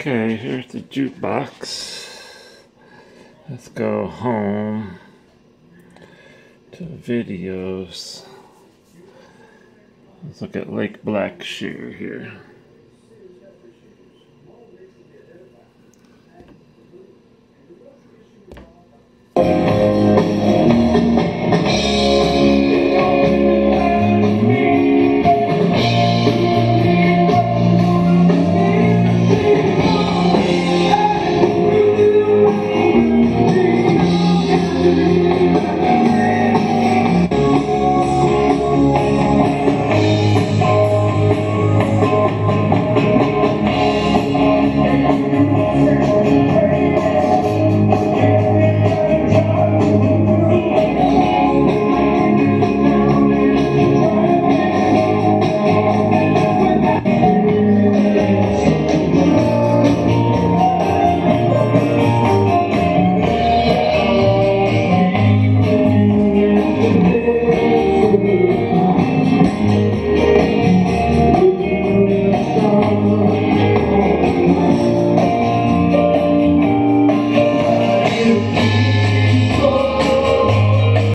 Okay, here's the jukebox. Let's go home to videos. Let's look at Lake Blackshear here.